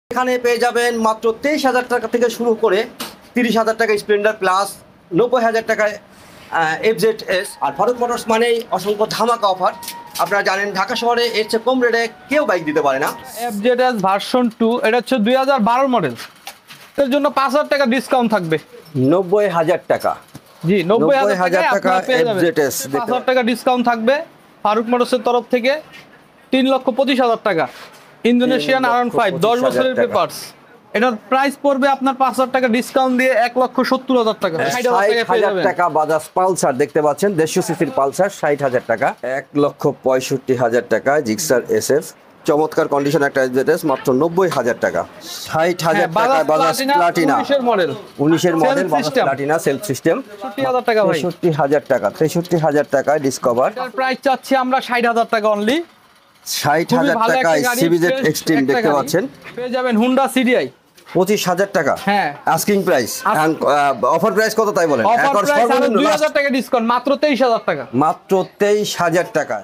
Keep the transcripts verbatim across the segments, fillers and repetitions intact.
এখানে পেয়ে যাবেন মাত্র তেইশ হাজার টাকা থেকে শুরু করে তিরিশ হাজার টাকা স্প্লেন্ডার প্লাস, নব্বই হাজার টাকায় এফজেড এস। আর ফারুক মোটরস মানেই অসংখ্য ধামাকা অফার। আপনারা জানেন ঢাকা শহরে এর চেয়ে কম রেটে কেউ বাইক দিতে পারে না। এফজেড এস ভার্সন টু, এটা হচ্ছে দুই হাজার বারো মডেল। এর জন্য পাঁচ হাজার টাকা ডিসকাউন্ট থাকবে। নব্বই হাজার টাকা, জি নব্বই হাজার টাকা এফজেড এস, পাঁচ হাজার টাকা ডিসকাউন্ট থাকবে ফারুক মোটরসের তরফ থেকে। তিন লক্ষ পঁচিশ হাজার টাকা ইন্দোনেশিয়ান আর ওয়ান ফাইভ, দশ বছরের পেপারস। এটার প্রাইস পড়বে আপনার পাঁচ হাজার টাকা ডিসকাউন্ট দিয়ে এক লক্ষ সত্তর হাজার টাকা। ষাট হাজার টাকা বাজাজ পালসার দেখতে পাচ্ছেন, দেড়শো সিসির পালসার, ষাট হাজার টাকা। এক লক্ষ পঁয়ষট্টি হাজার টাকা জিক্সার এস এফ, চমৎকার কন্ডিশন একটা এফজেড মাত্র নব্বই হাজার টাকা। ষাট হাজার টাকা বাজাজ প্লাটিনা, উনিশের মডেল, উনিশের model Bajaj Platina self system, তেষট্টি হাজার টাকা ভাই, তেষট্টি হাজার টাকা, তেষট্টি হাজার টাকা ডিসকভার। প্রাইস চাচ্ছি আমরা ষাট হাজার টাকা অনলি। ষাট হাজার টাকায় সিবিজেড এক্সট্রিম দেখতে পাচ্ছেন, পেয়ে যাবেন হুন্ডা সিডিআই পঁচিশ হাজার টাকা। হ্যাঁ, আস্কিং প্রাইস। অফার প্রাইস কত তাই বলেন? অফার প্রাইস আরো দুই হাজার টাকা ডিসকাউন্ট, মাত্র তেইশ হাজার টাকা, মাত্র তেইশ হাজার টাকা।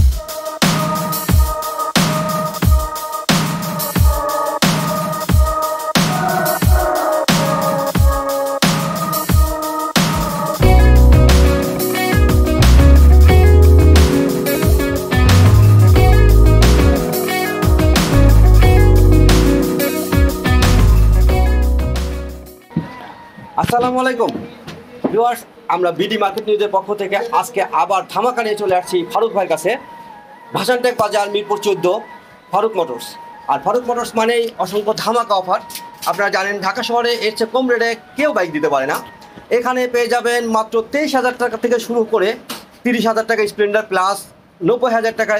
আসসালামু আলাইকুম ভিউয়ার্স, আমরা বিডি মার্কেট নিউজের পক্ষ থেকে আজকে আবার ধামাকা নিয়ে চলে আসছি ফারুক ভাইয়ের কাছে। ভাসানটেক বাজার, মিরপুর চোদ্দ, ফারুক মোটরস। আর ফারুক মোটরস মানেই অসংখ্য ধামাকা অফার। আপনারা জানেন ঢাকা শহরে এর চেয়ে কম রেটে কেউ বাইক দিতে পারে না। এখানে পেয়ে যাবেন মাত্র তেইশ হাজার টাকা থেকে শুরু করে তিরিশ হাজার টাকা স্প্লেন্ডার প্লাস, নব্বই হাজার টাকায়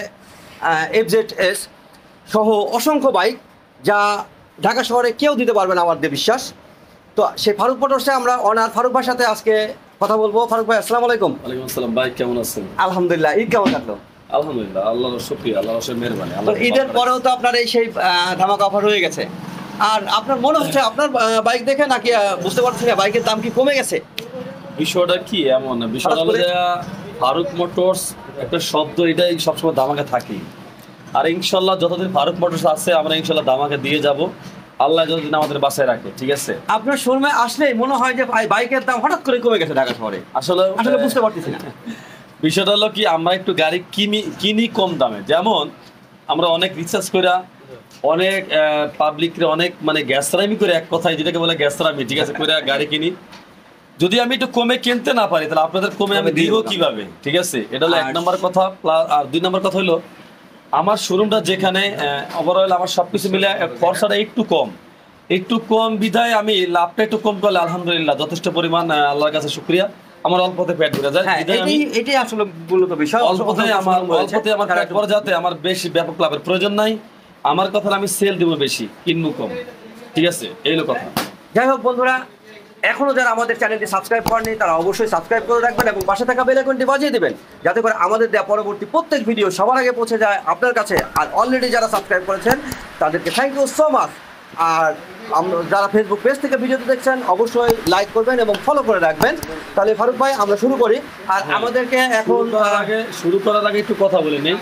এফজেড এস সহ অসংখ্য বাইক, যা ঢাকা শহরে কেউ দিতে পারবে না আমার বিশ্বাস। তো সেই ফারুক মোটরসে আমরা অনার ফারুক ভাইয়ের সাথে আজকে কথা বলবো। ফারুক ভাই আসসালামু আলাইকুম। ওয়ালাইকুম আসসালাম ভাই, কেমন আছেন? আলহামদুলিল্লাহ, ঈদ কেমন কাটলো? আলহামদুলিল্লাহ, আল্লাহর শুকরিয়া, আল্লাহর অশেষ মেহেরবানি। তো ঈদের পরেও তো আপনার এই সেই ধামাকা অফার হয়ে গেছে। আর আপনার মনে হচ্ছে আপনার বাইক দেখে নাকি বুঝতে পারছেন না বাইকের দাম কি কমে গেছে? বিষয়টা কি এমন না, বিষয়টা হলো যে ফারুক মোটরস একটা শব্দ, এটাই সবসময় দামাকে থাকি। আর ইনশাল্লাহ যতদিন ফারুক মোটরস আছে আমরা ইনশাল্লাহ দামাকে দিয়ে যাব, আল্লাহ যতদিন আমাদের বাসায় রাখে। ঠিক আছে, আপনার শোরুমে আসলেই মনে হয় যে বাইকের দাম হঠাৎ করে কমে গেছে ঢাকা শহরে। আসলে আসলে বুঝতে পারতেছি না। বিষয়টা হলো কি, আমরা একটু গাড়ি কিনি কিনি কম দামে। যেমন আমরা অনেক রিসার্চ করে অনেক পাবলিকরে অনেক মানে গ্যাসরামি করে, এক কথায় যেটাকে বলে গ্যাসরামি, ঠিক আছে, করে গাড়ি কিনি। যদি আমি একটু কমে কিনতে না পারি তাহলে আপনাদের কমে আমি দিব কিভাবে? ঠিক আছে, এটা হলো এক নম্বর কথা। আর দুই নম্বর কথা হলো আমার শোরুমটা যেখানে ওভারঅল আমার সবকিছু মিলে খরচাটা একটু কম, একটু কম বিধায় আমি লাভটা একটু কম করলে আলহামদুলিল্লাহ যথেষ্ট পরিমাণ আল্লাহর কাছে শুকরিয়া, আমার অল্পতে পেট ভরে যায়। এটাই আসলে মূলত বিষয়, অল্পতে আমার অল্পতে আমার পেট ভরে যাতে আমার বেশি ব্যাপক লাভের প্রয়োজন নাই। আমার কথা আমি সেল দিব বেশি, কিনবো কম। ঠিক আছে, এই হলো কথা। যাই হোক বন্ধুরা, এখনো যারা আমাদের চ্যানেলটি সাবস্ক্রাইব করেনি তারা অবশ্যই সাবস্ক্রাইব করে রাখবেন এবং পাশে থাকা বেল আইকনটি বাজিয়ে দিবেন, যাতে করে আমাদের দেওয়া পরবর্তী প্রত্যেক ভিডিও সবার আগে পৌঁছে যায় আপনার কাছে। আর অলরেডি যারা সাবস্ক্রাইব করেছেন তাদেরকে থ্যাংক ইউ সো মাচ। আর আমরা যারা ফেসবুক পেজ থেকে ভিডিওটি দেখছেন অবশ্যই লাইক করবেন এবং ফলো করে রাখবেন। তাহলে ফারুক ভাই আমরা শুরু করি। আর আমাদেরকে এখন আগে শুরু করার আগে একটু কথা বলে নেই,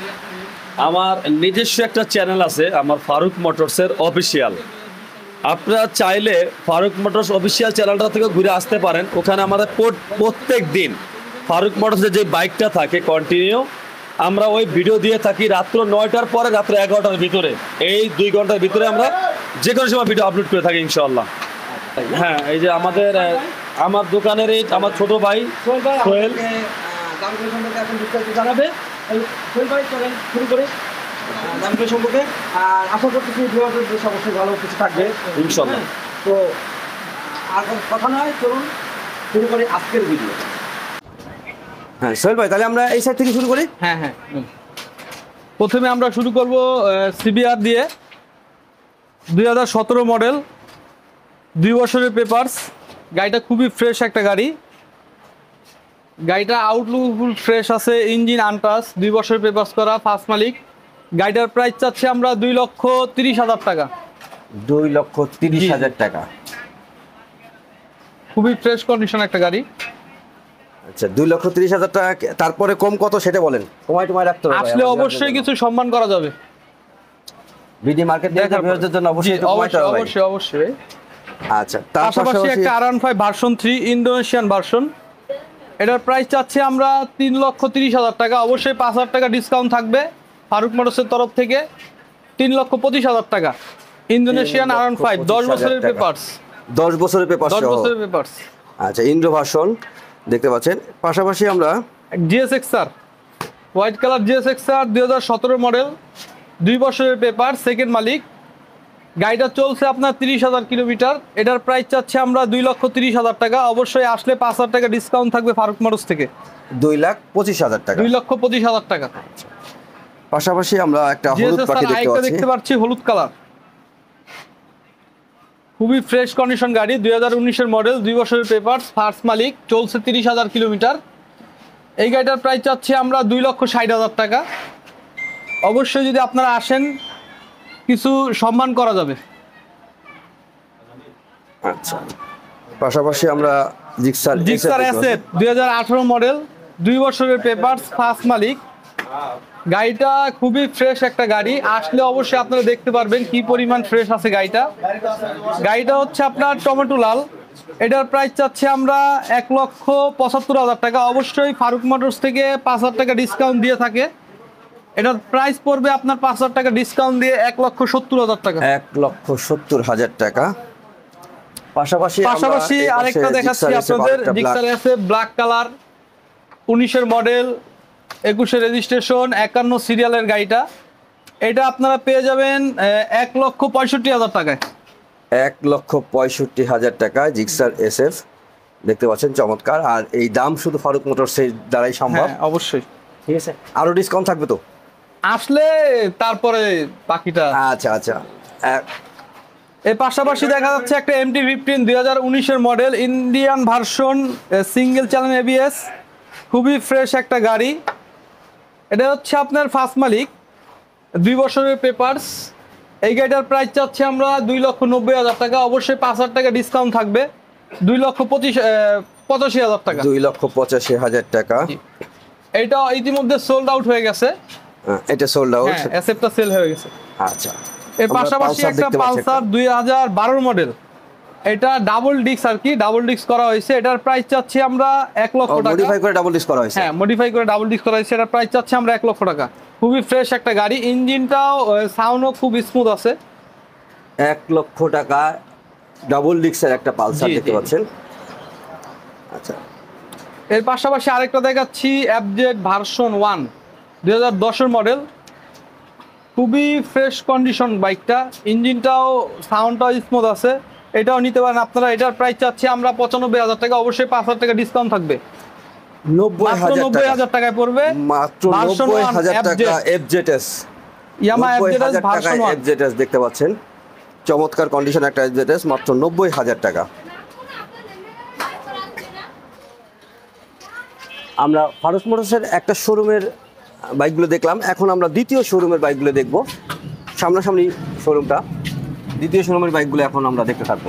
আমার নিজস্ব একটা চ্যানেল আছে, আমার ফারুক মোটরসের অফিসিয়াল। আপনারা চাইলে ফারুক মোটরস অফিসিয়াল চ্যানেলটা থেকে ঘুরে আসতে পারেন। ওখানে আমাদের প্রত্যেক দিন ফারুক মোটরসের যে বাইকটা থাকে কন্টিনিউ আমরা ওই ভিডিও দিয়ে থাকি রাত্র নয়টার পরে রাত্র এগারোটার ভিতরে, এই দুই ঘন্টার ভিতরে আমরা যে কোনো সময় ভিডিও আপলোড করে থাকি ইনশাআল্লাহ। হ্যাঁ, এই যে আমাদের আমার দোকানের এই আমার ছোট ভাই সোহেল জানাবে। শুরু করে দামটা সম্পর্কে আর আশা করতেছি অবশ্যই ভালো কিছু থাকবে ইনশাআল্লাহ। তো আর কথা নয়, চলুন শুরু করি আজকের ভিডিও। হ্যাঁ সোহেল ভাই, তাহলে আমরা এই সাইড থেকে শুরু করি। হ্যাঁ হ্যাঁ, প্রথমে আমরা শুরু করব সিবিআর দিয়ে। দুই হাজার সতেরো মডেল, দুই বছরের পেপারস। গাড়িটা খুবই ফ্রেশ একটা গাড়ি, গাড়িটা আউটলুক ফুল ফ্রেশ আছে, ইঞ্জিন আনটাচ, দুই বছরের পেপারস করা, ফার্স্ট মালিক। গাড়িটার প্রাইস চাচ্ছি আমরা দুই লক্ষ তিরিশ হাজার টাকা। দুই লক্ষ তিরিশ হাজার টাকা, খুবই ফ্রেশ কন্ডিশন একটা গাড়ি। আচ্ছা, দুই লক্ষ তিরিশ হাজার টাকা। তারপরে কম কত সেটা বলেন, কমাই টমাই রাখতে হবে আসলে অবশ্যই কিছু সম্মান করা যাবে। বিডি মার্কেট দেখার পরে। ভিউয়ারদের জন্য অবশ্যই জি, একটু কমাইতে হবে ভাই। অবশ্যই অবশ্যই আচ্ছা, তার পাশাপাশি পাশাপাশি একটা R one five version three Indonesian version, এটার প্রাইস চাচ্ছি আমরা তিন লক্ষ তিরিশ হাজার টাকা। অবশ্যই পাঁচ হাজার টাকা ডিসকাউন্ট থাকবে ফারুক মোটরসের তরফ থেকে। তিন লক্ষ পঁচিশ হাজার টাকা ইন্দোনেশিয়ান আর ওয়ান ফাইভ, দশ বছরের পেপারস, দশ বছরের পেপার দশ সহ। বছরের পেপারস। আচ্ছা, ইন্ডো ভার্সন দেখতে পাচ্ছেন। পাশাপাশি আমরা জিএসএক্সআর হোয়াইট কালার জিএসএক্সআর দুই হাজার সতেরো মডেল, দুই বছরের পেপার, সেকেন্ড মালিক। গাড়িটা চলছে আপনার তিরিশ হাজার কিলোমিটার। এটার প্রাইস চাচ্ছে আমরা দুই লক্ষ তিরিশ হাজার টাকা। অবশ্যই আসলে পাঁচ হাজার টাকা ডিসকাউন্ট থাকবে ফারুক মোটরস থেকে। দুই লাখ পঁচিশ হাজার টাকা। দুই লক্ষ পঁচিশ হাজার টাকা। পাশাপাশি আমরা একটা হলুদ জিএসএক্সআর পাখি দেখতে আরেকটা পাচ্ছি। দেখতে পাচ্ছি হলুদ কালার, খুবই ফ্রেশ কন্ডিশন গাড়ি, দুই হাজার উনিশের মডেল, দুই বছরের পেপার, ফার্স্ট মালিক, চলছে তিরিশ হাজার কিলোমিটার। এই গাড়িটার প্রাইস চাচ্ছি আমরা দুই লক্ষ ষাট হাজার টাকা। অবশ্যই যদি আপনারা আসেন কিছু সম্মান করা যাবে। আচ্ছা, পাশাপাশি আমরা জিক্সার জিক্সার এসএফ দুই হাজার আঠারো মডেল, দুই বছরের পেপার, ফার্স্ট মালিক। গাড়িটা খুবই ফ্রেশ একটা গাড়ি, আসলে অবশ্যই আপনারা দেখতে পারবেন কি পরিমাণ ফ্রেশ আছে গাড়িটা। গাড়িটা হচ্ছে আপনার টমেটো লাল। এটার প্রাইস চাচ্ছে আমরা এক লক্ষ পঁচাত্তর হাজার টাকা। অবশ্যই ফারুক মোটরস থেকে পাঁচ হাজার টাকা ডিসকাউন্ট দিয়ে থাকে। এটার প্রাইস পড়বে আপনার পাঁচ হাজার টাকা ডিসকাউন্ট দিয়ে এক লক্ষ সত্তর হাজার টাকা। এক লক্ষ সত্তর হাজার টাকা। পাশাপাশি পাশাপাশি আরেকটা দেখাচ্ছি আপনাদের, জিক্সার এসএফ ব্ল্যাক কালার, উনিশের মডেল, একুশে রেজিস্ট্রেশন, একান্ন সিরিয়ালের গাড়িটা। এটা আপনারা পেয়ে যাবেন এক লক্ষ পঁয়ষট্টি হাজার টাকায়। এক লক্ষ পঁয়ষট্টি হাজার টাকা জিক্সার এসএফ দেখতে পাচ্ছেন, চমৎকার। আর এই দাম শুধু ফারুক মোটরসের দ্বারাই সম্ভব। হ্যাঁ, অবশ্যই। ঠিক আছে, আরো ডিসকাউন্ট থাকবে তো আসলে তারপরে বাকিটা। আচ্ছা আচ্ছা। এক- এর পাশাপাশি দেখা যাচ্ছে একটা এমটি ফিফটিন দুই হাজার উনিশের model, Indian version, single channel ABS, খুবই ফ্রেশ একটা গাড়ি। এটা হচ্ছে আপনার ফার্স্ট মালিক, দুই বছরের পেপারস। এই গাড়িটার প্রাইস চাচ্ছে আমরা দুই লক্ষ নব্বই হাজার টাকা। অবশ্যই পাঁচ হাজার টাকা ডিসকাউন্ট থাকবে, দুই লক্ষ পঁচিশ পঁচাশি হাজার টাকা। দুই লক্ষ পঁচাশি হাজার টাকা। এটা ইতিমধ্যে সোল্ড আউট হয়ে গেছে। হ্যাঁ, এটা সোল্ড আউট। হ্যাঁ, এসএফটা সেল হয়ে গেছে। আচ্ছা, এর আমরা পাশাপাশি পালসার একটা দেখতে পাচ্ছি পালসার দুই হাজার বারোর মডেল, এটা ডাবল ডিস্ক আর কি, ডাবল ডিস্ক করা হয়েছে। এটার প্রাইস চাচ্ছি আমরা এক লক্ষ টাকা। মডিফাই করে ডাবল ডিস্ক করা হয়েছে। হ্যাঁ, মডিফাই করে ডাবল ডিস্ক করা হয়েছে। এটার প্রাইস চাচ্ছি আমরা এক লক্ষ টাকা। খুবই ফ্রেশ একটা গাড়ি, ইঞ্জিনটাও সাউন্ডও খুব স্মুথ আছে। এক লক্ষ টাকা ডাবল ডিস্কের একটা পালসার জি, দেখতে জি। পাচ্ছেন। আচ্ছা, এর পাশাপাশি আরেকটা দেখাচ্ছি এফজেড ভার্সন ওয়ান দুই হাজার দশের মডেল, খুবই ফ্রেশ কন্ডিশন বাইকটা, ইঞ্জিনটাও সাউন্ডটাও স্মুথ আছে। এটাও নিতে পারেন আপনারা। এটার প্রাইস চাচ্ছি আমরা পঁচানব্বই হাজার টাকা। অবশ্যই পাঁচ হাজার টাকা ডিসকাউন্ট থাকবে, নব্বই মাত্র হাজার নব্বই টাকা। হাজার টাকায় পড়বে। মাত্র Version নব্বই one হাজার টাকা এফ জেড। এফজেডএস। ইয়ামা নব্বই এফজেড হাজার ভার্সন টাকায় ওয়ান। এফজেডএস দেখতে পাচ্ছেন, চমৎকার কন্ডিশন একটা এফজেডএস, মাত্র নব্বই হাজার টাকা। আমরা ফারুক মোটরসের একটা শোরুমের বাইকগুলো দেখলাম, এখন আমরা দ্বিতীয় শোরুমের বাইকগুলো দেখব। সামনাসামনি শোরুমটা, দ্বিতীয় শোরুমের বাইকগুলো এখন আমরা দেখতে থাকবো।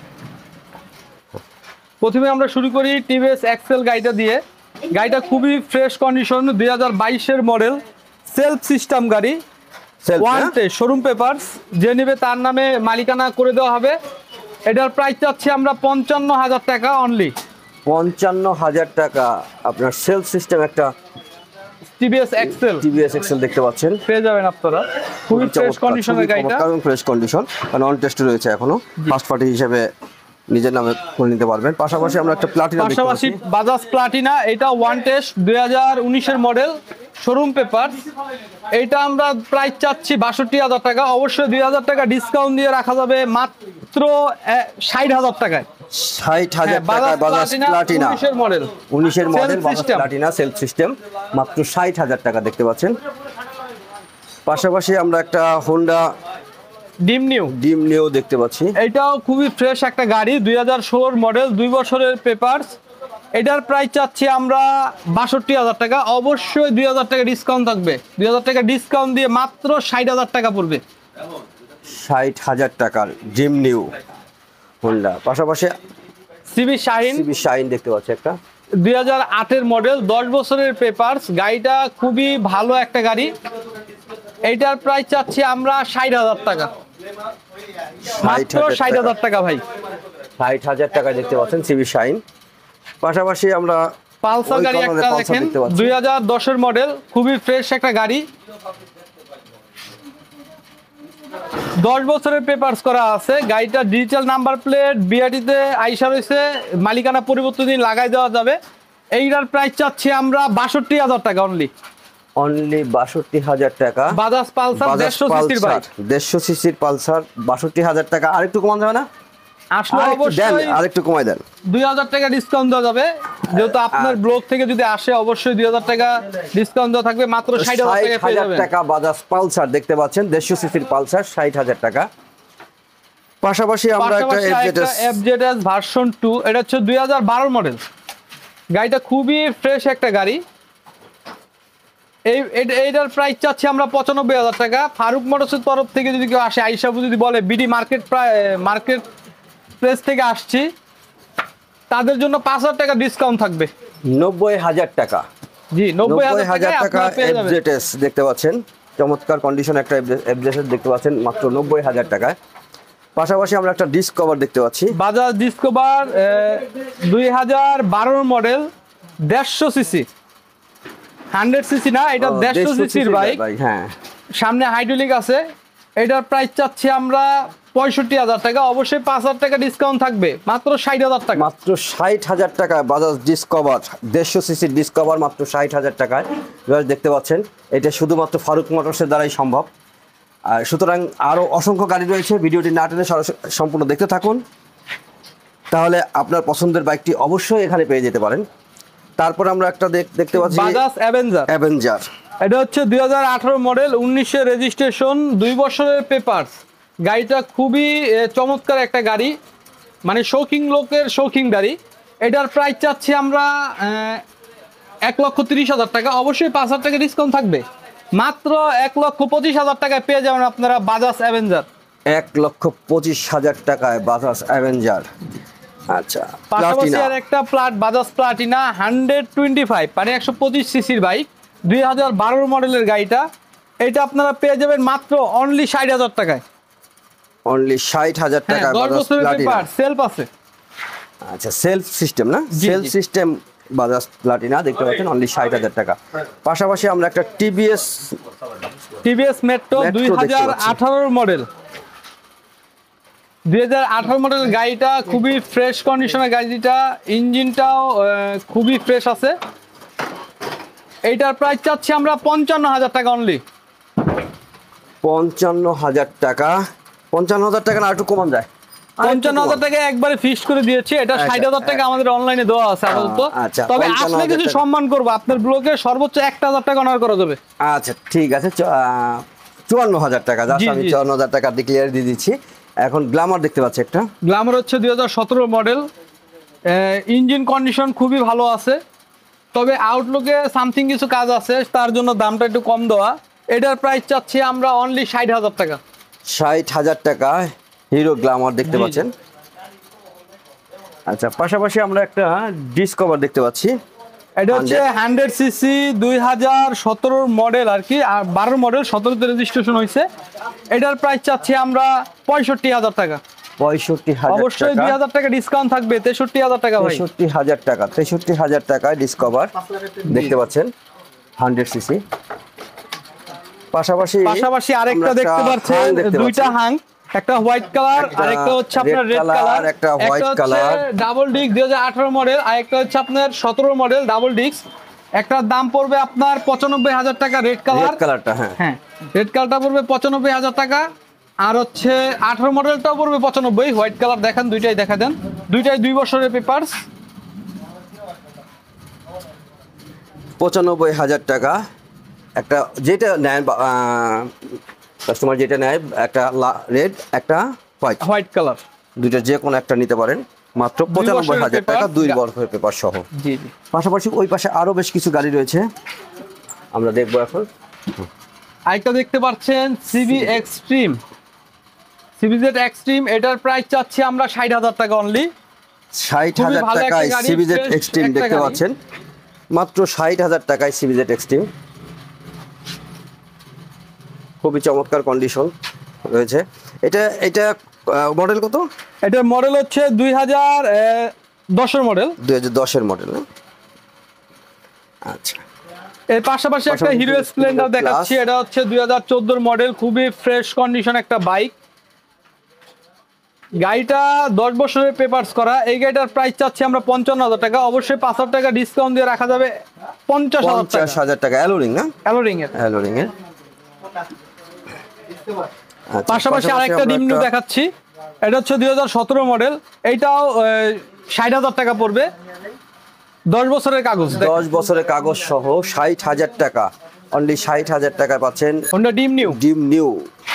প্রথমে আমরা শুরু করি টিভিএস এক্সেল গাড়িটা দিয়ে। গাড়িটা খুবই ফ্রেশ কন্ডিশন, দুই হাজার বাইশের মডেল, সেলফ সিস্টেম গাড়ি, Self, ওয়ান হ্যাঁ? টে শোরুম পেপারস। যে নেবে তার নামে মালিকানা করে দেওয়া হবে। এটার প্রাইস চাচ্ছি আমরা পঞ্চান্ন হাজার টাকা অনলি। পঞ্চান্ন হাজার টাকা আপনার সেলফ সিস্টেম একটা টিভিএস এক্সেল টিভিএস এক্সেল দেখতে পাচ্ছেন, পেয়ে যাবেন আপনারা। খুবই ফ্রেশ কন্ডিশনের গাড়িটা। কারণ ফ্রেশ কন্ডিশন, কারণ অন টেস্ট রয়েছে এখনো, ফার্স্ট পার্টি হিসেবে নিজের নামে করে নিতে পারবেন। পাশাপাশি আমরা একটা প্লাটিনা দেখতে পাশাপাশি পাচ্ছি। বাজাজ প্লাটিনা, এটা ওয়ান টেস্ট দুই হাজার উনিশের মডেল, শোরুম পেপার। এইটা আমরা প্রাইস চাচ্ছি বাষট্টি হাজার টাকা। অবশ্যই দুই হাজার টাকা ডিসকাউন্ট দিয়ে রাখা যাবে মাত্র ষাট হাজার টাকায়। ষাট হাজার হ্যাঁ, টাকা বাজাজ বাজাজ প্লাটিনা প্লাটিনা উনিশের মডেল, উনিশের model Self Bajaj system। Platina self system, মাত্র ষাট হাজার টাকা দেখতে পাচ্ছেন। পাশাপাশি আমরা একটা হোন্ডা ডিম নিউ, ডিম নিয়েও দেখতে পাচ্ছি। এটাও খুবই ফ্রেশ একটা গাড়ি, দুই হাজার ষোলোর মডেল, দুই বছরের পেপারস। এটার প্রাইস চাচ্ছি আমরা বাষট্টি হাজার টাকা। অবশ্যই দুই হাজার টাকা ডিসকাউন্ট থাকবে, দুই হাজার টাকা ডিসকাউন্ট দিয়ে মাত্র ষাট হাজার টাকা পড়বে। ষাট হাজার টাকার ডিম নিউ হোন্ডা। পাশাপাশি সিবি শাহিন সিবি শাইন দেখতে পাচ্ছি একটা, দুই হাজার আটের মডেল, দশ বছরের পেপারস। গাড়িটা খুবই ভালো একটা গাড়ি, এইটার প্রাইস চাচ্ছি আমরা ষাট হাজার টাকা, মাত্র ষাট হাজার টাকা ভাই। ষাট হাজার টাকা দেখতে পাচ্ছেন সিবি শাইন। পাশাপাশি আমরা পালসার গাড়ি একটা দেখেন, দুই হাজার দশের মডেল, খুবই ফ্রেশ একটা গাড়ি, দশ বছরের পেপারস করা আছে। গাড়িটা ডিজিটাল নাম্বার প্লেট, বিআরটিতে আইসা রয়েছে, মালিকানা পরিবর্তন দিন লাগাই দেওয়া যাবে। এইটার প্রাইস চাচ্ছি আমরা বাষট্টি হাজার টাকা অনলি, অনলি বাষট্টি হাজার টাকা। বাজাজ পালসার দেড়শো সিসির বাইক, দেড়শো সিসির পালসার বাষট্টি হাজার টাকা। আরেকটু কমানো যাবে না? আসলে অবশ্যই আরেকটু কমাই দেন, দুই হাজার টাকা ডিসকাউন্ট দেওয়া যাবে, যেহেতু আপনার ব্লগ থেকে যদি আসে অবশ্যই দুই হাজার টাকা ডিসকাউন্ট দেওয়া থাকবে, মাত্র ষাট হাজার টাকা বাজাজ পালসার দেখতে পাচ্ছেন, দেড়শো সিসির পালসার ষাট হাজার টাকা। পাশাপাশি আমরা একটা এফজেডএস ভার্সন টু, এটা হচ্ছে দুই হাজার বারো মডেল, গাড়িটা খুবই ফ্রেশ একটা গাড়ি। এই এইটার প্রাইস চাচ্ছি আমরা পঁচানব্বই হাজার টাকা। ফারুক মোটরসের তরফ থেকে যদি কেউ আসে, আইসাবু যদি বলে বিডি মার্কেট মার্কেট প্লেস থেকে আসছি, তাদের জন্য পাঁচ হাজার টাকা ডিসকাউন্ট থাকবে, নব্বই হাজার টাকা। জি, নব্বই হাজার টাকা এফজেডএস দেখতে পাচ্ছেন, চমৎকার কন্ডিশন একটা এফজেডএস দেখতে পাচ্ছেন, মাত্র নব্বই হাজার টাকায়। পাশাপাশি আমরা একটা ডিসকভার দেখতে পাচ্ছি, বাজাজ ডিসকভার দুই হাজার বারোর মডেল, দেড়শো সিসি, হান্ড্রেড সিসি না, এটা দেড়শো সিসির বাইক। হ্যাঁ, সামনে হাইড্রোলিক আছে। এটার প্রাইস চাচ্ছি আমরা পঁয়ষট্টি হাজার টাকা, অবশ্যই পাঁচ হাজার টাকা ডিসকাউন্ট থাকবে, মাত্র ষাট হাজার টাকা। মাত্র ষাট হাজার টাকা বাজাজ ডিসকভার, দেড়শো সিসির ডিসকভার মাত্র ষাট হাজার টাকায় দেখতে পাচ্ছেন। এটা শুধুমাত্র ফারুক মোটরসের দ্বারাই সম্ভব। আর সুতরাং আরও অসংখ্য গাড়ি রয়েছে, ভিডিওটি না টেনে সম্পূর্ণ দেখতে থাকুন, তাহলে আপনার পছন্দের বাইকটি অবশ্যই এখানে পেয়ে যেতে পারেন। তারপর আমরা একটা দেখতে পাচ্ছি বাজাজ অ্যাভেঞ্জার, অ্যাভেঞ্জার এটা হচ্ছে দুই হাজার আঠারো মডেল, উনিশের রেজিস্ট্রেশন, দুই বছরের পেপারস। গাড়িটা খুবই চমৎকার একটা গাড়ি, মানে শৌখিন লোকের শৌখিন গাড়ি। এটার প্রাইস চাচ্ছি আমরা এক লক্ষ তিরিশ হাজার টাকা, অবশ্যই পাঁচ হাজার টাকা ডিসকাউন্ট থাকবে, মাত্র এক লক্ষ পঁচিশ হাজার টাকায় পেয়ে যাবেন আপনারা বাজাজ অ্যাভেঞ্জার। এক লক্ষ পঁচিশ হাজার টাকায় বাজাজ অ্যাভেঞ্জার। আচ্ছা, পাশাপাশি আর একটা প্লাট Bajaj Platina hundred twenty five, মানে একশো পঁচিশ সিসির বাইক, দুই হাজার বারোর মডেলের গাড়িটা। এটা আপনারা পেয়ে যাবেন মাত্র অনলি ষাট হাজার টাকায়, অনলি ষাট হাজার টাকা। সেলফ আছে, আচ্ছা, সেলফ সিস্টেম না, সেলফ সিস্টেম বাজাজ প্লাটিনা দেখতে পাচ্ছেন, অনলি ষাট হাজার টাকা। পাশাপাশি আমরা একটা টিভিএস টিভিএস মেট্রো দুই হাজার আঠারোর মডেল, দুই হাজার আঠারো মডেল গাড়িটা খুবই ফ্রেশ কন্ডিশনের গাড়িটা, ইঞ্জিনটাও খুবই ফ্রেশ আছে। এইটার প্রাইস চাচ্ছি আমরা পঞ্চান্ন হাজার টাকা অনলি, পঞ্চান্ন হাজার টাকা। পঞ্চান্ন হাজার টাকা না একটু কমান যায়, পঞ্চান্ন হাজার টাকা একবারে ফিক্সড করে দিয়েছি। এটা ষাট হাজার টাকা আমাদের অনলাইনে দেওয়া আছে আপাতত, তবে আসলে কিছু সম্মান করবো, আপনার ব্লকে সর্বোচ্চ একটা হাজার টাকা অনার করা যাবে। আচ্ছা ঠিক আছে, চুয়ান্ন হাজার টাকা, আমি চুয়ান্ন হাজার টাকা ডিক্লেয়ার দিয়ে দিচ্ছি। এখন গ্ল্যামার দেখতে পাচ্ছি, একটা গ্ল্যামার হচ্ছে দুই হাজার সতেরো মডেল, ইঞ্জিন কন্ডিশন খুবই ভালো আছে, তবে আউটলুকে সামথিং কিছু কাজ আছে, তার জন্য দামটা একটু কম দেওয়া। এটার প্রাইস চাচ্ছি আমরা অনলি ষাট হাজার টাকা, ষাট হাজার টাকা হিরো গ্ল্যামার দেখতে পাচ্ছেন। আচ্ছা, পাশাপাশি আমরা একটা ডিসকভার দেখতে পাচ্ছি, এটা হচ্ছে হান্ড্রেড সিসি, দুই হাজার সতেরোর মডেল আর কি, আর বারোর মডেল, সতেরোতে রেজিস্ট্রেশন হয়েছে। এটার প্রাইস চাচ্ছি আমরা পঁয়ষট্টি হাজার টাকা, পঁয়ষট্টি হাজার, অবশ্যই দুই হাজার টাকা ডিসকাউন্ট থাকবে, তেষট্টি হাজার টাকা। তেষট্টি হাজার টাকা, তেষট্টি হাজার টাকায় ডিসকভার দেখতে পাচ্ছেন, হান্ড্রেড সিসি। পাশাপাশি পাশাপাশি আরেকটা দেখতে পাচ্ছেন, দুইটা হাং, একটা হোয়াইট কালার আর একটা হচ্ছে আপনার রেড কালার, একটা হোয়াইট কালার, ডাবল ডিস্ক দুই হাজার আঠারো মডেল, আর একটা হচ্ছে আপনার সতেরো মডেল ডাবল ডিস্ক। একটার দাম পড়বে আপনার পঁচানব্বই হাজার টাকা, রেড কালার, কালারটা হ্যাঁ হ্যাঁ রেড কালারটা পড়বে পঁচানব্বই হাজার টাকা, আর হচ্ছে আঠারো মডেলটাও পড়বে পঁচানব্বই। হোয়াইট কালার দেখেন, দুইটাই দেখা দেন, দুইটাই দুই বছরের পেপারস, পঁচানব্বই হাজার টাকা। একটা যেটা নেয় কাস্টমার, যেটা নেয় একটা রেড, একটা হোয়াইট, হোয়াইট কালার, দুইটা যে কোনো একটা নিতে পারেন, মাত্র পঁচানব্বই হাজার টাকা, দুই বছরের পেপার সহ। জি জি। পাশাপাশি ওই পাশে আরো বেশ কিছু গাড়ি রয়েছে, আমরা দেখবো এখন। আরেকটা দেখতে পাচ্ছেন সিবি এক্সট্রিম, সিবিজেড এক্সট্রিম, এটার প্রাইস চাচ্ছি আমরা ষাট হাজার টাকা অনলি, ষাট হাজার টাকায় সিবিজেড এক্সট্রিম দেখতে পাচ্ছেন, মাত্র ষাট হাজার টাকায় সিবিজেড এক্সট্রিম। খুবই চমৎকার কন্ডিশন রয়েছে। এটা এটা মডেল কত? এটার মডেল হচ্ছে দুই হাজার দশের মডেল। দুই হাজার দশের মডেল না? আচ্ছা। এর পাশাপাশি একটা হিরো স্প্লেন্ডার দেখাচ্ছি, এটা হচ্ছে দুই হাজার চোদ্দোর মডেল, খুবই ফ্রেশ কন্ডিশন একটা বাইক। গাড়িটা দশ বছরের পেপারস করা। এই গাড়িটার প্রাইস চাচ্ছি আমরা পঞ্চান্ন হাজার টাকা, অবশ্যই পাঁচ হাজার টাকা ডিসকাউন্ট দিয়ে রাখা যাবে পঞ্চাশ হাজার টাকা। অ্যালোরিং না? অ্যালোরিং এর অ্যালোরিং এর। পাশাপাশি আরেকটা নিম্ন দেখাচ্ছি, এটা হচ্ছে দুই হাজার সতেরো মডেল, এইটাও ষাট হাজার টাকা পড়বে, দশ বছরের কাগজ। দশ বছরের কাগজ সহ ষাট হাজার টাকা, অনলি ষাট হাজার টাকায় পাচ্ছেন হোন্ডা ডিম নিউ। ডিম নিউ।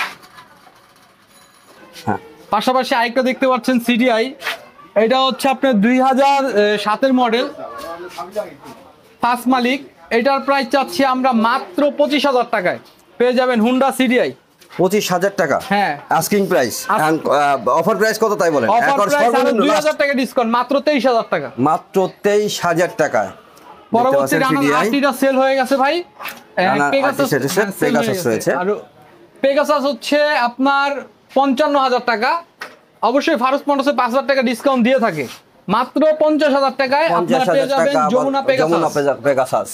হ্যাঁ, পাশাপাশি আরেকটা দেখতে পাচ্ছেন সিডিআই, এটা হচ্ছে আপনার দুই হাজার সাতের মডেল, ফার্স্ট মালিক। এটার প্রাইস চাচ্ছি আমরা মাত্র পঁচিশ হাজার টাকায়, পেয়ে যাবেন হুন্ডা সিডিআই। পঁচিশ হাজার টাকা? হ্যাঁ, আস্কিং প্রাইস। অফার প্রাইস কত তাই বলেন? অফার প্রাইস আরো দুই হাজার টাকা ডিসকাউন্ট, মাত্র তেইশ হাজার টাকা। মাত্র তেইশ হাজার টাকায়। পরবর্তী রানার সেল হয়ে গেছে ভাই, পেগাসাস পেগাসাস রয়েছে। আর পেগাসাস হচ্ছে আপনার পঞ্চান্ন হাজার টাকা, অবশ্যই ফারুক মোটরসে পাঁচ হাজার টাকা ডিসকাউন্ট দিয়ে থাকে, মাত্র পঞ্চাশ হাজার টাকায় আপনারা পেয়ে যাবেন যমুনা পেগাসাস।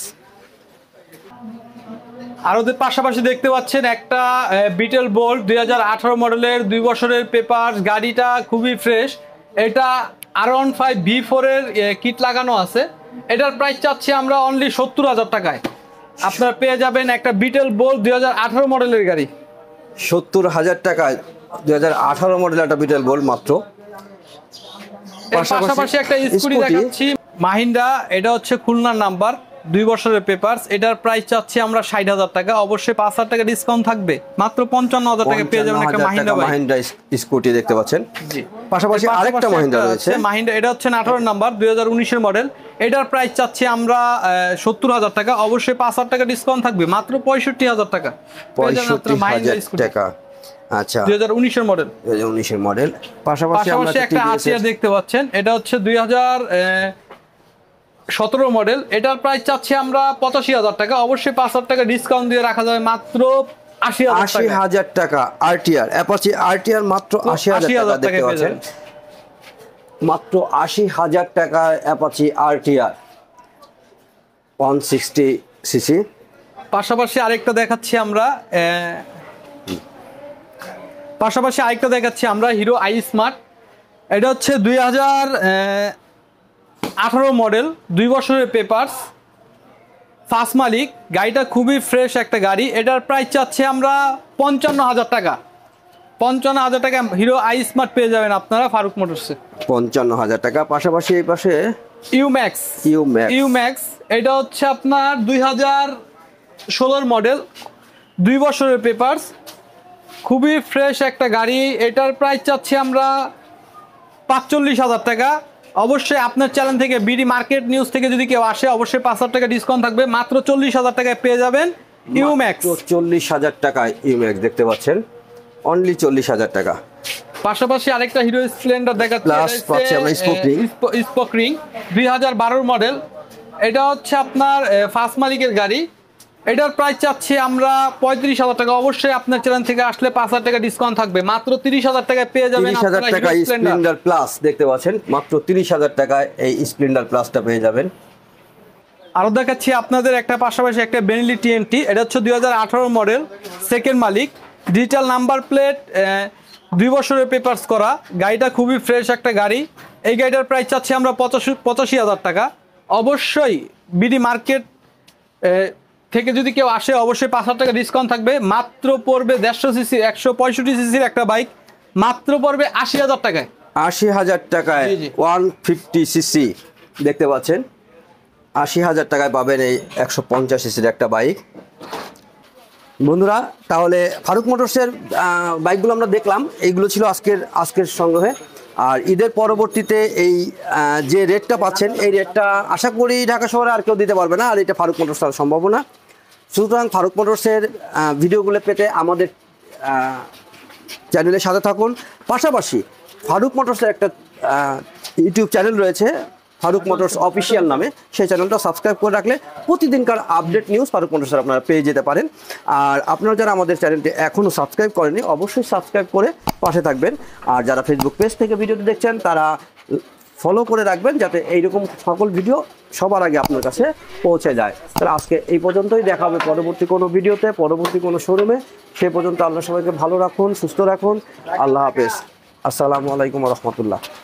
আর ওদের পাশাপাশি দেখতে পাচ্ছেন একটা বিটেল বোল্ট দুই হাজার আঠারো মডেলের, দুই বছরের পেপার, গাড়িটা খুবই ফ্রেশ। এটা R one five V four এর কিট লাগানো আছে। এটার প্রাইস চাচ্ছি আমরা অনলি সত্তর হাজার টাকায়, আপনারা পেয়ে যাবেন একটা বিটেল বোল্ট দুই হাজার আঠারো মডেলের গাড়ি। সত্তর হাজার টাকায় দুই হাজার আঠারো মডেলের একটা বিটেল বোল্ট মাত্র। পাশাপাশি একটা স্কুটি দেখাচ্ছি মাহিন্দ্রা, এটা হচ্ছে খুলনার নাম্বার, দুই বছরের পেপারস। এটার প্রাইস চাচ্ছি আমরা ষাট হাজার টাকা, অবশ্যই পাঁচ হাজার টাকা ডিসকাউন্ট থাকবে, মাত্র পঞ্চান্ন হাজার টাকা পেয়ে যাবেন একটা মাহিন্দ্রা বাইক। মাহিন্দ্রা স্কুটি দেখতে পাচ্ছেন। জি, পাশাপাশি আরেকটা মাহিন্দ্রা রয়েছে মাহিন্দ্রা, এটা হচ্ছে আঠারো নাম্বার, দুই হাজার উনিশের মডেল। এটার প্রাইস চাচ্ছি আমরা সত্তর হাজার টাকা, অবশ্যই পাঁচ হাজার টাকা ডিসকাউন্ট থাকবে, মাত্র পঁয়ষট্টি হাজার টাকা। পঁয়ষট্টি হাজার টাকা। আচ্ছা, দুই হাজার উনিশের মডেল। দুই হাজার উনিশের মডেল। পাশাপাশি একটা আসিয়া দেখতে পাচ্ছেন, এটা হচ্ছে দুই হাজার সতেরো মডেল। এটার প্রাইস চাচ্ছি আমরা পঁচাশি হাজার টাকা, অবশ্যই পাঁচ হাজার টাকা ডিসকাউন্ট দিয়ে রাখা যাবে মাত্র আশি হাজার টাকা। আরটিআর অ্যাপাচি আরটিআর মাত্র আশি হাজার টাকা দেখতে পাচ্ছেন, মাত্র আশি হাজার টাকা Apache RTR one sixty CC. পাশাপাশি আরেকটা দেখাচ্ছি আমরা পাশাপাশি আরেকটা দেখাচ্ছি আমরা হিরো আই স্মার্ট। এটা হচ্ছে দুই হাজার আঠারো মডেল, দুই বছরের পেপারস, ফার্স্ট মালিক। গাড়িটা খুবই ফ্রেশ একটা গাড়ি। এটার প্রাইস চাচ্ছে আমরা পঞ্চান্ন হাজার টাকা, পঞ্চান্ন হাজার টাকা হিরো আই স্মার্ট পেয়ে যাবেন আপনারা ফারুক মোটরসে, পঞ্চান্ন হাজার টাকা। পাশাপাশি এই পাশে ইউম্যাক্স ইউম্যাক্স এটা হচ্ছে আপনার দুই হাজার ষোলোর মডেল, দুই বছরের পেপারস, খুবই ফ্রেশ একটা গাড়ি। এটার প্রাইস চাচ্ছি আমরা পাঁচচল্লিশ হাজার টাকা, অবশ্যই আপনার চ্যানেল থেকে বিডি মার্কেট নিউজ থেকে যদি কেউ আসে অবশ্যই পাঁচ হাজার টাকা ডিসকাউন্ট থাকবে, মাত্র চল্লিশ হাজার টাকায় পেয়ে যাবেন ইউম্যাক্স। চল্লিশ হাজার টাকায় ইউম্যাক্স দেখতে পাচ্ছেন, অনলি চল্লিশ হাজার টাকা। পাশাপাশি আরেকটা হিরো স্প্লেন্ডার দেখাচ্ছি, স্পোক রিং, দুই হাজার বারোর মডেল। এটা হচ্ছে আপনার ফার্স্ট মালিকের গাড়ি। এটার প্রাইস চাচ্ছি আমরা পঁয়ত্রিশ হাজার টাকা, অবশ্যই আপনার চ্যানেল থেকে আসলে পাঁচ হাজার টাকা ডিসকাউন্ট থাকবে, মাত্র তিরিশ হাজার টাকায় পেয়ে যাবেন তিরিশ হাজার টাকা স্প্লেন্ডার প্লাস দেখতে পাচ্ছেন, মাত্র তিরিশ হাজার টাকায় এই স্প্লেন্ডার প্লাসটা পেয়ে যাবেন। আরও দেখাচ্ছি আপনাদের একটা পাশাপাশি একটা বেনেলি টিএনটি, এটা হচ্ছে দুই হাজার আঠারো মডেল, সেকেন্ড মালিক, ডিজিটাল নাম্বার প্লেট, দুই বছরের পেপারস করা। গাড়িটা খুবই ফ্রেশ একটা গাড়ি। এই গাড়িটার প্রাইস চাচ্ছি আমরা পঁচাশি পঁচাশি হাজার টাকা, অবশ্যই বিডি মার্কেট থেকে যদি কেউ আসে অবশ্যই পাঁচ হাজার টাকা ডিসকাউন্ট থাকবে, মাত্র পড়বে দেড়শো সিসি একশো পঁয়ষট্টি সিসির একটা বাইক, মাত্র পড়বে আশি হাজার টাকায়। আশি হাজার টাকায় ওয়ান ফিফটি সিসি দেখতে পাচ্ছেন, আশি হাজার টাকায় পাবেন এই একশো পঞ্চাশ সিসির একটা বাইক। বন্ধুরা, তাহলে ফারুক মোটরসের বাইকগুলো আমরা দেখলাম, এইগুলো ছিল আজকের আজকের সংগ্রহে। আর ঈদের পরবর্তীতে এই যে রেটটা পাচ্ছেন এই রেটটা আশা করি ঢাকা শহরে আর কেউ দিতে পারবে না, আর এটা ফারুক মোটরস আর সম্ভব না। সুতরাং ফারুক মোটরসের ভিডিওগুলো পেতে আমাদের চ্যানেলের সাথে থাকুন। পাশাপাশি ফারুক মোটরসের একটা ইউটিউব চ্যানেল রয়েছে, ফারুক মোটরস অফিসিয়াল নামে, সেই চ্যানেলটা সাবস্ক্রাইব করে রাখলে প্রতিদিনকার আপডেট নিউজ ফারুক মোটরসের আপনারা পেয়ে যেতে পারেন। আর আপনারা যারা আমাদের চ্যানেলটি এখনও সাবস্ক্রাইব করেনি অবশ্যই সাবস্ক্রাইব করে পাশে থাকবেন। আর যারা ফেসবুক পেজ থেকে ভিডিওটি দেখছেন তারা ফলো করে রাখবেন যাতে এইরকম সকল ভিডিও সবার আগে আপনার কাছে পৌঁছে যায়। তাহলে আজকে এই পর্যন্তই, দেখা হবে পরবর্তী কোনো ভিডিওতে, পরবর্তী কোনো শোরুমে। সে পর্যন্ত আল্লাহ সবাইকে ভালো রাখুন, সুস্থ রাখুন। আল্লাহ হাফেজ। আসসালামু আলাইকুম রহমতুল্লাহ।